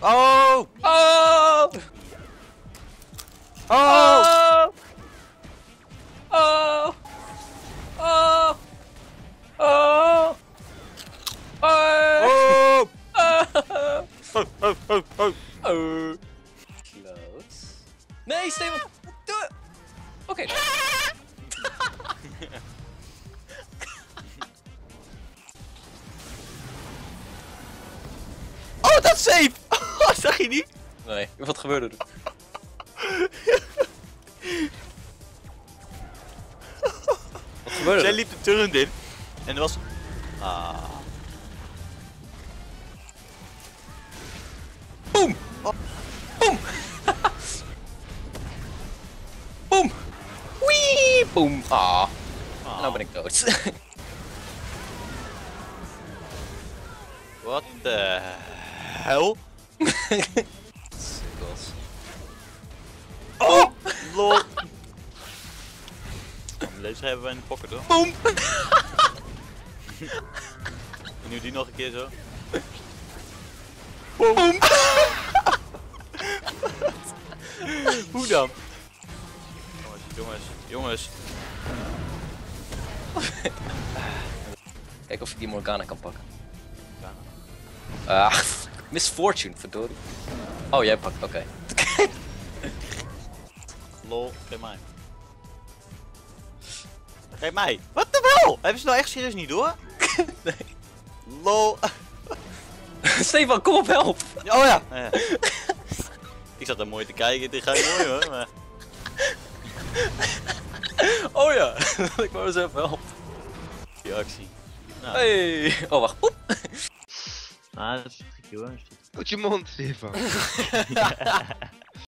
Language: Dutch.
Oh! Oh! Oh! Oh! Oh! Oh! Oh! Oh! Oh, oh, oh, oh. Oh. Close. Nee, Steven! Doe het! Oké. Oh, dat is safe! Oh, zag je niet? Nee, wat gebeurde er? Wat gebeurde Zij er? liep de turn in. En er was... Ah. Boom! Oh. Boom! Boom! Wee! Boom! Ah. Ah. Nou ben ik dood. What the hell? Sukkels. Oh! Lol. Deze hebben we in de pocket hoor. Boom! En nu die nog een keer zo. Boom! Hoe dan? Jongens. Kijk of ik die Morgana kan pakken. Ah, misfortune, verdorie. Oh, jij pakt, oké. Lol, geef mij. Geef mij. Wat de hel? Hebben ze nou echt serieus niet door? Nee. Lol. Stefan, kom op, help! Oh ja. Ja. Ik zat er mooi te kijken, dit gaat mooi hoor. Maar... Oh ja, ik wou eens even helpen. Die actie. Nou. Hey! Oh, wacht. Oep! Ah, dat is goed hoor. Houd je mond, Stefan.